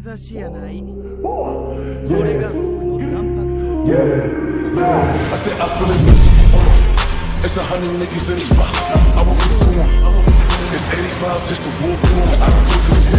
ざしやない。これが僕の残白刀。 I said I feel invincible. It's 100 niggas in the spot. I will keep going. It's 85 just to walk through. I can take to the